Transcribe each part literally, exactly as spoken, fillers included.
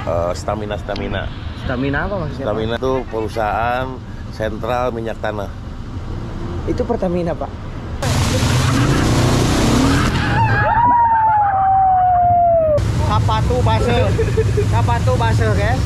uh, Stamina Stamina. Stamina apa maksudnya? Stamina itu perusahaan sentral minyak tanah. Itu Pertamina, Pak. Kapatu base, kapatu base, guys.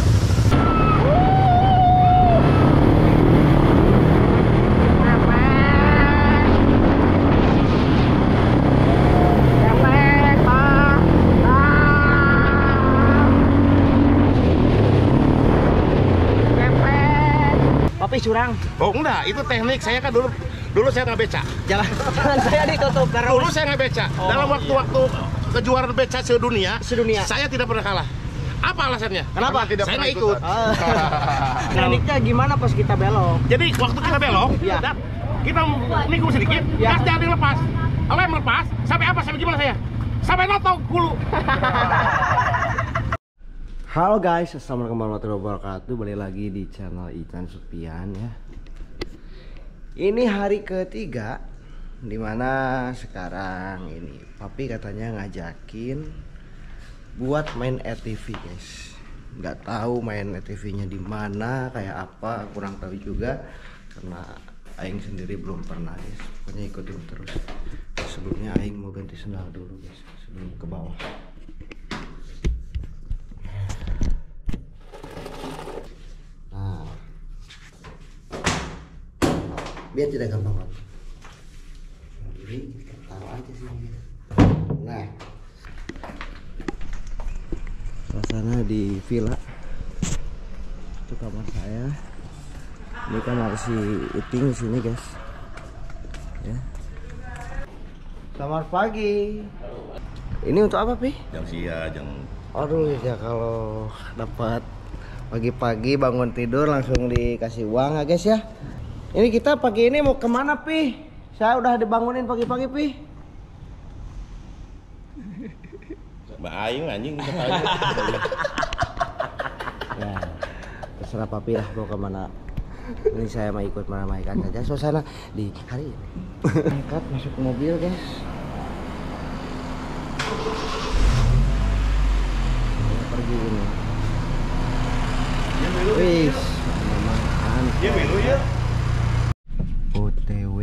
Papi curang. Oh enggak, itu teknik. Saya kan dulu dulu saya nggak beca. Jangan, jangan saya ditutup karena Dulu saya nggak beca. Oh, Dalam waktu-waktu kejuaraan beca sedunia, Sedunia. saya tidak pernah kalah. Apa alasannya? Kenapa? Tidak saya nggak ikut. Ah. Tekniknya gimana pas kita belok? Jadi waktu kita belok, Ya. dan kita nikung sedikit, Ya. gas jangan lepas. Lem lepas, sampai apa? Sampai gimana saya? Sampai notok dulu. Halo guys, assalamualaikum warahmatullahi wabarakatuh. Balik lagi di channel Ican Supian ya. Ini hari ketiga, dimana sekarang ini papi katanya ngajakin buat main R T V guys. Nggak tahu main R T V-nya di mana, kayak apa, kurang tahu juga karena Aing sendiri belum pernah guys. Pokoknya ikutin terus. Sebelumnya Aing mau ganti sendal dulu guys sebelum ke bawah. Biar tidak gampang banget. Jadi kita taruh aja sini. Nah, suasana di villa. Itu kamar saya. Ini kamar si Iting di sini guys. Ya. Selamat pagi. Ini untuk apa Pi? Jam siang, jam. Aduh ya kalau dapat pagi-pagi bangun tidur langsung dikasih uang ya guys ya. Ini kita pagi ini mau kemana Pi? Saya udah dibangunin pagi-pagi Pi. Mbak Aing anjing. Ya, terserah Papi lah mau kemana. Ini saya mau ikut meramaikan saja suasana di hari ini. Angkat masuk ke mobil guys. Saya pergi ini. Wis, memang Dia melu ya. O T W.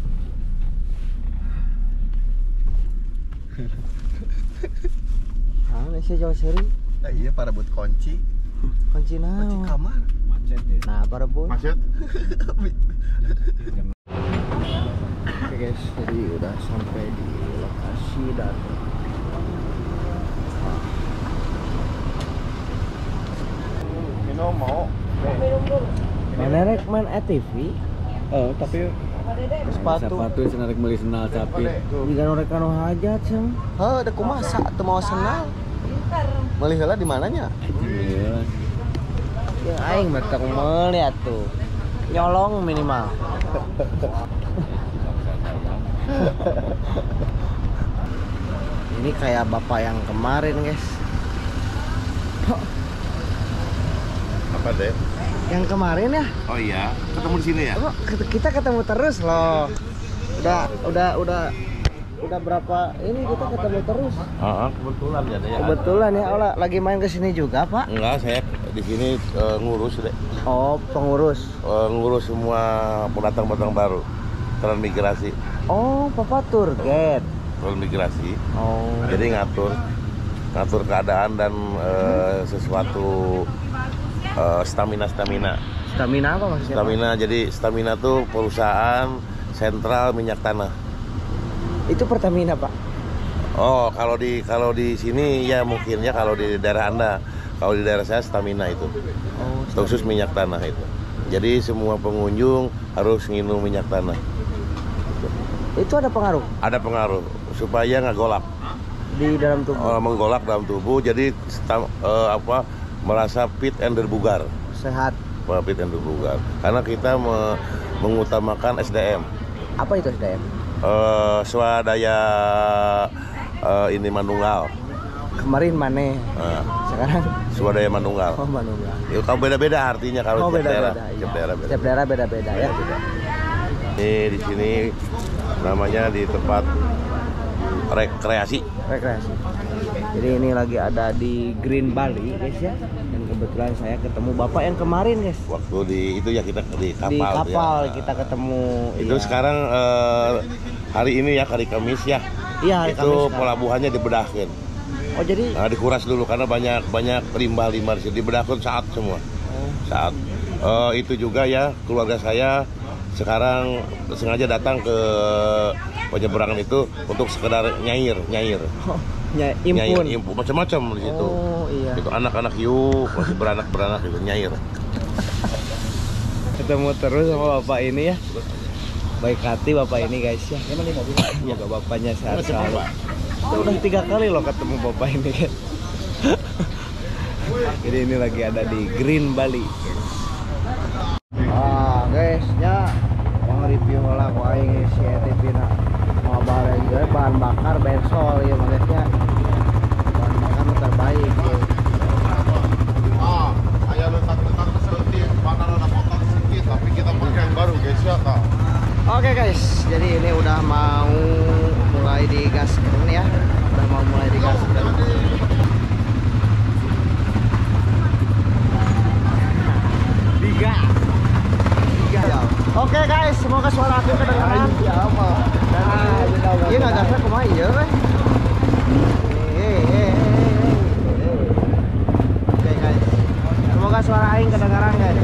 Halo sih jauh seri. Nah, iya para buat kunci. Kunci Kunci naon? kamar. Macet ya. Nah, para bun. Macet. Oke guys, jadi udah sampai di lokasi dan Minum mau. mana rek main R T V? Oh, tapi Sepatu. sepatu senarek beli sendal sapi. Jika norek anu hajat sih. Heh, ada kumasa atau mau senal. Malih heula di mananya? Iya. Ya aing metek meuli atuh. Nyolong minimal. Ini kayak bapak yang kemarin, guys. Apa deh? Yang kemarin ya? Oh iya, ketemu di sini ya? Kok kita ketemu terus loh. Udah udah udah udah berapa ini kita ketemu terus. Heeh, kebetulan ya deh. Kebetulan ya, Ola lagi main ke sini juga, Pak. Enggak, saya di sini uh, ngurus deh. Oh, pengurus. Uh, ngurus semua pendatang-pendatang baru. Transmigrasi. Oh, Papa tour guide. Transmigrasi. Oh. Jadi ngatur ngatur keadaan dan uh, sesuatu uh, stamina stamina. Stamina apa maksudnya? Stamina, jadi Stamina tuh perusahaan sentral minyak tanah. Itu Pertamina, Pak. Oh, kalau di kalau di sini ya mungkin ya, kalau di daerah Anda. Kalau di daerah saya Stamina itu. Oh, Khusus minyak tanah itu. Jadi semua pengunjung harus minum minyak tanah. itu ada pengaruh Ada pengaruh supaya nggak golak. di dalam tubuh. Uh, menggolak dalam tubuh, jadi stam, uh, apa merasa fit and berbugar. Sehat. Fit and berbugar. Karena kita me, mengutamakan S D M. Apa itu S D M? Uh, swadaya uh, ini manunggal. Kemarin mana? Uh, Sekarang swadaya manunggal. oh manunggal. Ya, kalau beda-beda artinya kalau Oh, setiap daerah. beda-beda. Setiap Iya. daerah beda. Setiap daerah beda-beda ya. Ini di sini namanya di tempat rekreasi. Rekreasi. Jadi ini lagi ada di Green Bali guys ya. Dan kebetulan saya ketemu bapak yang kemarin guys. Waktu di itu ya kita di kapal. Di kapal ya. kita ketemu. Itu iya. sekarang eh, hari ini ya hari Kamis ya. Iya hari itu Kamis sekarang. pelabuhannya dibedahkan. Oh jadi Nah, dikuras dulu karena banyak banyak limbah-limbah di sini. Dibedahkan saat semua. oh. Saat Eh, itu juga ya keluarga saya sekarang sengaja datang ke penyeberangan itu untuk sekedar nyair, nyair. Oh, ya, Nyair, impun. impun macam-macam di situ. Oh iya. Itu anak-anak yuk masih beranak-beranak itu nyair. Ketemu terus sama bapak ini ya. Baik hati bapak ini guys ya. Semoga bapaknya sehat selalu. Kita udah tiga kali loh ketemu bapak ini kan. Jadi ini lagi ada di Green Bali. Ah guys ya, yang review lah ku aing si T V na. Mau bareng juga bahan bakar bensol ya maksudnya. Bahan bakar terbaik ya. Ah, ayah letak-letak sedikit, mana ada kotak sedikit, tapi kita pakai yang baru guys ya kak. Oke guys, jadi ini udah mau mulai digaskan ya. Udah mau mulai digaskan. Tiga. Tiga. Oke guys, semoga suara aku kedengaran. Ya apa? Iya nggak gasnya kumaha ieu weh. Eh, eh, eh, Oke guys, semoga suara aing kedengaran guys.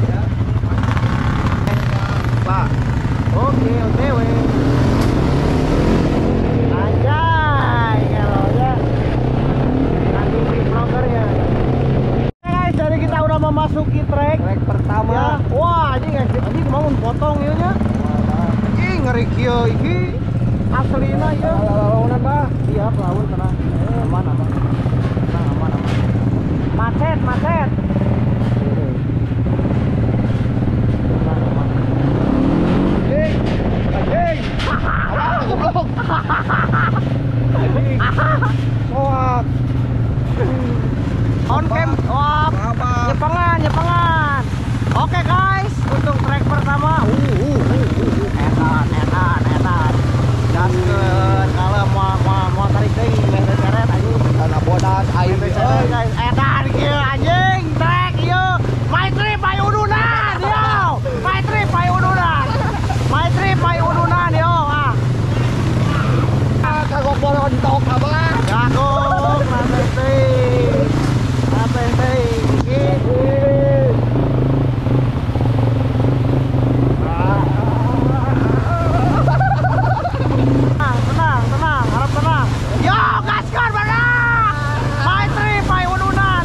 Pak. Oke, otw. Anjay, kalau ya. Nanti di vlogger ya. Oke guys, jadi kita udah memasuki trek. Trek pertama. Ya. Wah, ini guys, ini mau potong ieu nya. Ih, ngeri kieu iki. Aslina ieu. Lawanan Bah. Iya, lawan tenang. Aman, aman. Tenang, aman, aman. Macet, macet. Soak. On cam, wah, nyepengan, nyepengan. Oke guys, untuk track pertama, uh, uh, uh, uh, edan, edan, edan. Gaskeun, kalau mau mau mau tarik deui, meh seret anjing. Karena bodas air Euy guys, edan kieu anjing, track ieu. My trip my udunan, yo. My trip my udunan. My trip my udunan, yo. Ah. kagok bolontok abah. Jagung, nate teh. Nate teh. Iki. Tenang, tenang, tenang, harap tenang. Yo, gaskan mana? My trip, my udunan.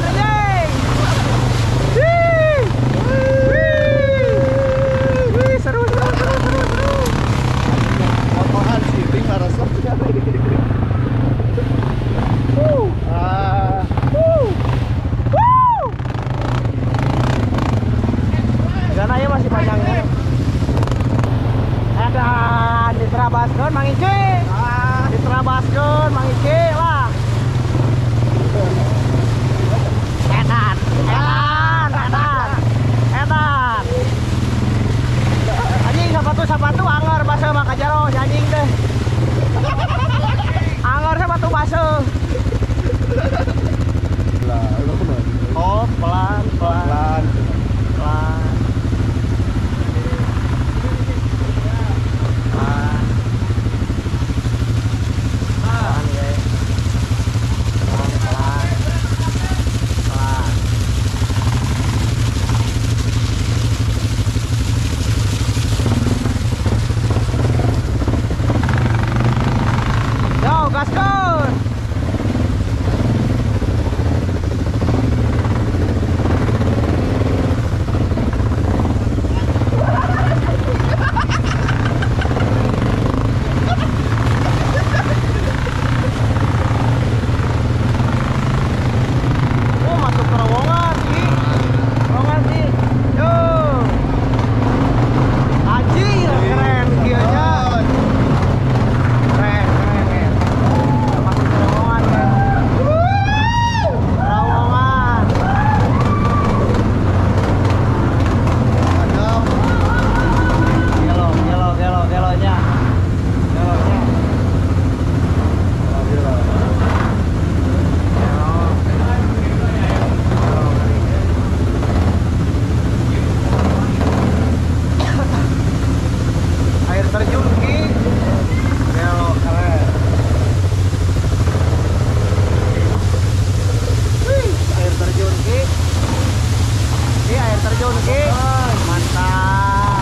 terjun Ki. Mantap.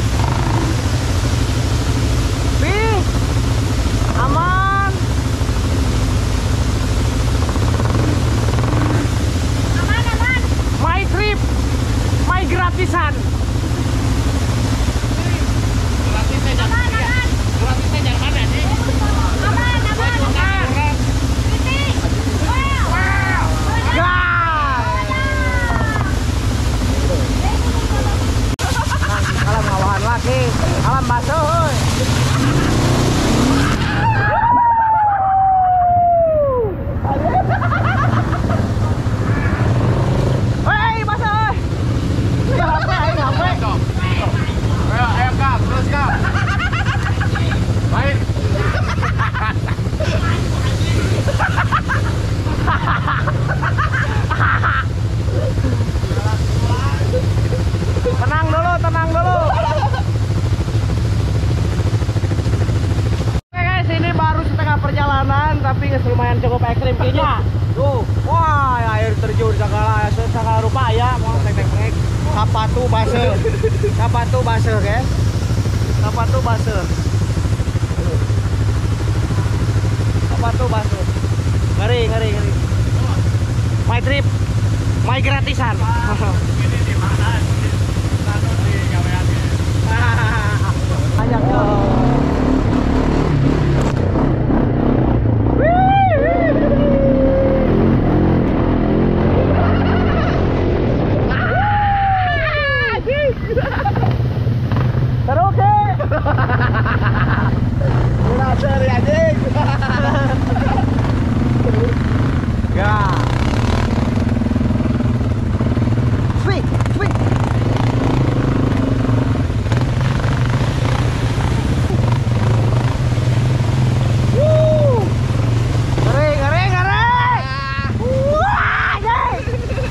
Wih, aman. Aman, aman. My trip, my gratisan. Aman, aman. Aman, aman. Titik. Wow. Gas. Alam ngawahan lagi, alam basuh. heuy. Hei, basuh. heuy. Ini H P, ini H P. Ayo, ayo Kak, terus Kak. Baik. Tenang dulu, tenang dulu. Oke guys, ini baru setengah perjalanan tapi lumayan cukup ekstrim kayaknya. Tuh, wah air terjun segala segala rupa ya, mau tek-tek. Kapatu basah. Kapatu basah, guys. Kapatu basah. Kapatu basah. Ngeri, ngeri, ngeri. My trip, my gratisan. Banyak tuh. Seru Ki. Berasa ya anjing. Ya. Swing, swing. Woo. Ngeri, ngeri, ngeri. Wah, anjing.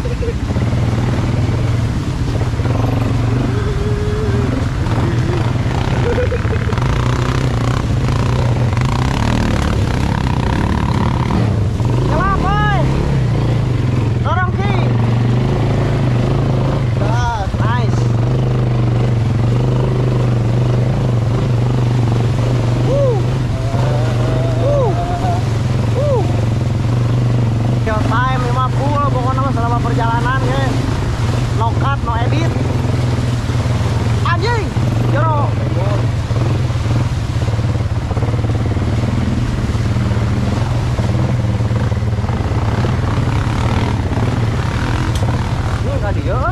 Nyelam, boy. Dorong Ki. Das, nice. Woo. Woo. Woo. Kill time lima puluh pokoknya mah selama perjalanan guys. No cut, no edit. Anjing. Jero. Ini enggak dia kan?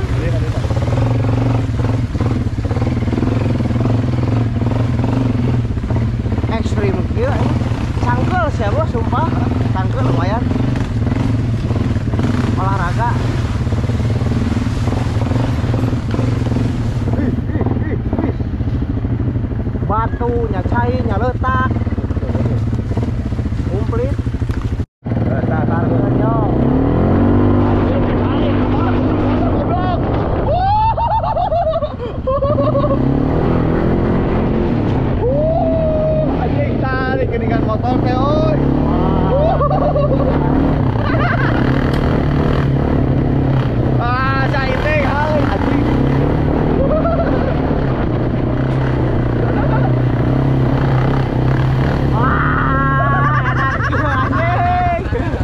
Ekstrim gila ini. Cangkel sih bos, sumpah. Cangkel lumayan. Olahraga. Ih, ih, ih, ih. Batu, nyacai, nyaletak. Komplit. Tarik yo. Anjing tarik geningan motor teh euy. Ah, cai teh hal anjing. Wah, enak juga anjing.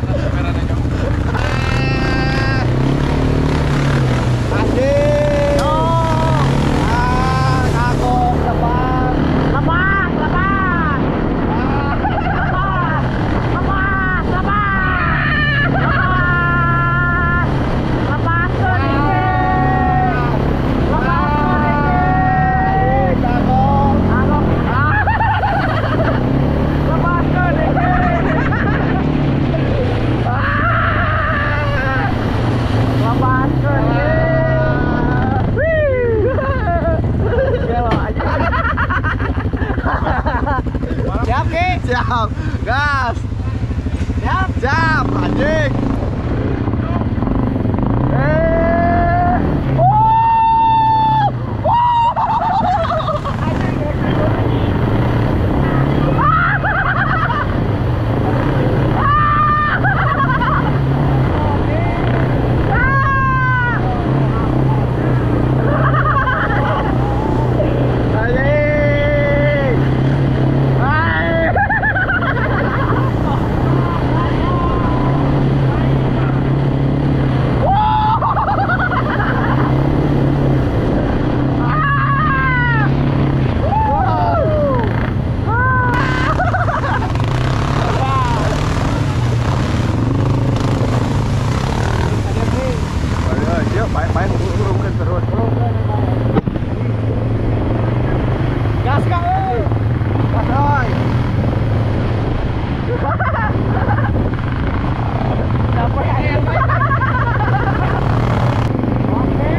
Anjing. Yo. Ah, kagok depan. Lepas, lepas. Lepas. Lepas, lepas. Lepas. Lepas tuh dikit. Lepas tuh dikit. Kagok. Kagok. Ah. Lepas tuh dikit. Ah. Lepas tuh dikit. Wih. Gelo aja. Siap Ki? Siap. Gas. Siap. Siap, anjing. Eh. Wuh. Wuh. Yuk, paling urungkan terus. Gas kak, eh. Gas, oi. Dapat air. Oke.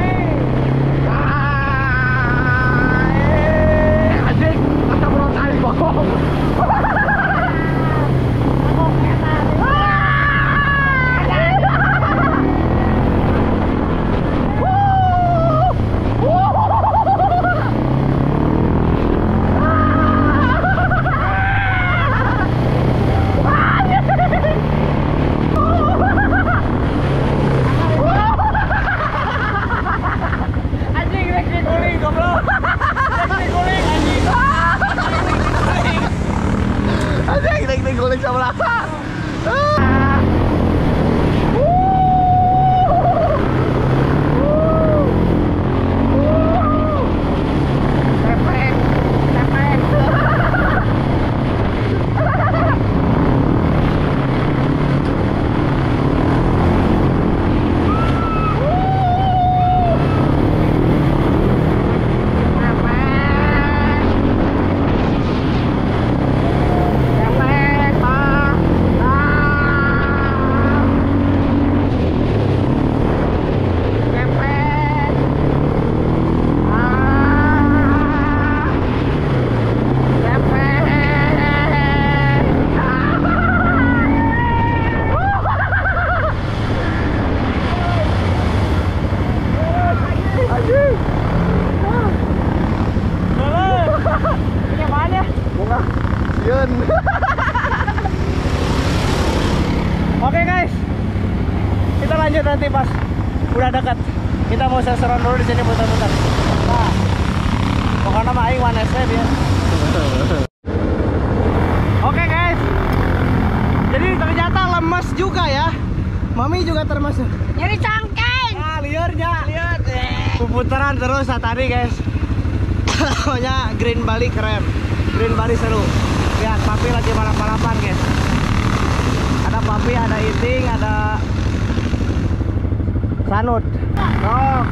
Ah, anjing, kita berontak bohong. Guling sama laka. Oke guys, kita lanjut nanti pas udah dekat. Kita mau seseron dulu di sini muter-muter. Nah, pokoknya mah aing one S dia. Oke guys, jadi ternyata lemes juga ya. Mami juga termasuk. Nyeri cangkeng. Nah, liurnya. Liur. Puputaran terus saat tadi guys. Pokoknya Green Bali keren. Green Bali seru. Lihat, papi lagi balap-balapan guys. Ada papi, ada iting, ada sanut. Oh.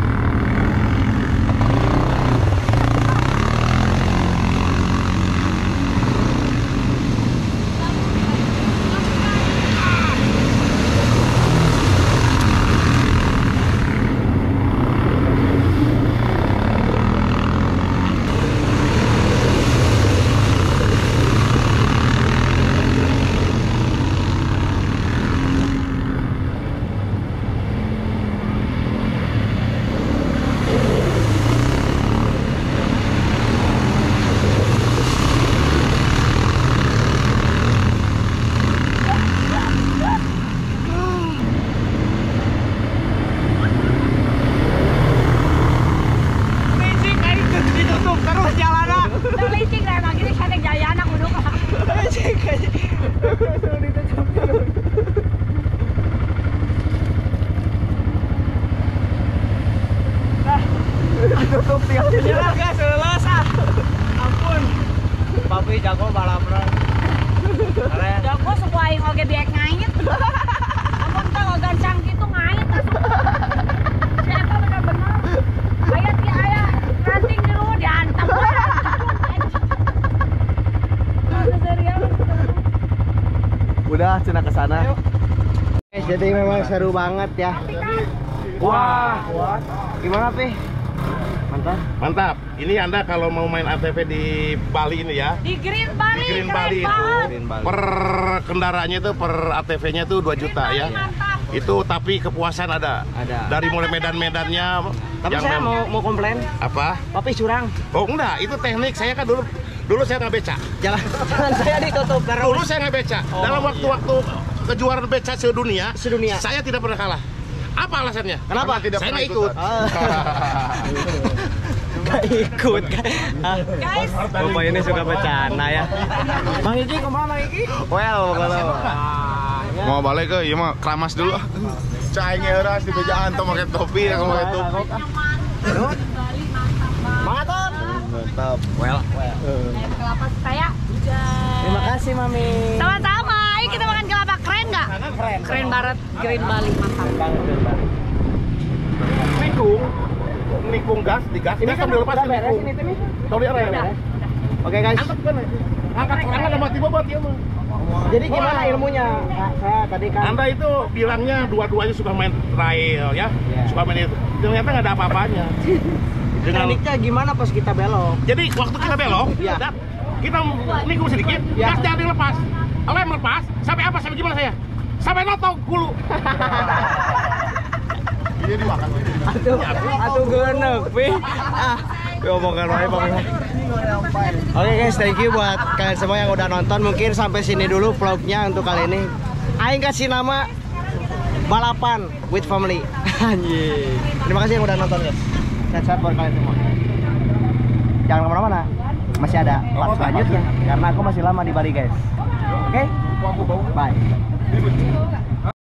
Tutup tinggal jalan guys, lulus ah. Ampun. Papi jago balapna. Keren. Jago suka aing oge biek ngait. Ampun teh gancang gitu ngait langsung. Siapa bener-bener. Aya ti aya ranting di luar diantam. Udah cina ke sana. Guys, jadi memang seru banget ya. Wah. Gimana, Pi? Mantap. Mantap. Ini Anda kalau mau main A T V di Bali ini ya. Di Green Bali. Di Green keren Bali itu banget. Green Bali. per kendaraannya itu per A T V-nya itu dua juta ya. Mantap. Itu tapi kepuasan ada. Ada. Dari mulai medan-medannya. Tapi yang saya mem- mau mau komplain, apa? Papi curang. Oh enggak, itu teknik. Saya kan dulu dulu saya nggak beca. Jangan jangan saya ditutup karena Dulu saya nggak beca. Oh, Dalam waktu-waktu kejuaraan beca sedunia, Sedunia. saya tidak pernah kalah. Apa alasannya? Kenapa? Karena tidak saya nggak ikut. Ah. Gak ikut kan? Ah. Guys, Bapak ini suka bercanda ya. Bang Iki, kemana Bang Iki? Well, kalau Mau balik ke iya mah keramas dulu. Cai ngeras di bejaan tuh pakai topi ya pakai topi. Mangaton. Mantap. Well, well. ayam kelapa saya. Terima kasih Mami. Sama-sama. Ayo kita makan kelapa, keren nggak? Keren. Keren banget Green Bali, mantap. Banget Green Bali. nikung, nikung gas, digas, gas sambil lepas nikung. Tahu dia rem. Oke guys. Angkat serangan sama tiba buat dia mah. Jadi gimana ilmunya? Nah, saya tadi kan. Anda itu bilangnya dua-duanya suka main trail ya, Iya. suka main itu. Ternyata nggak ada apa-apanya. Dengan Tekniknya gimana pas kita belok? jadi waktu kita belok, Iya. dan kita nikung sedikit, Iya. gas jangan dilepas. Oleh melepas, sampai apa? Sampai gimana saya? Sampai notok gulu. Iya dimakan. Atuh, atuh geuneuh, pi. Ah, omongan wae Bang. Oke guys, thank you buat kalian semua yang udah nonton. Mungkin sampai sini dulu vlognya untuk kali ini. Aing kasih nama balapan with family. Anjir. Terima kasih yang udah nonton guys. Sehat-sehat buat kalian semua. Jangan kemana-mana. Masih ada part selanjutnya karena aku masih lama di Bali guys. Oke? Bye.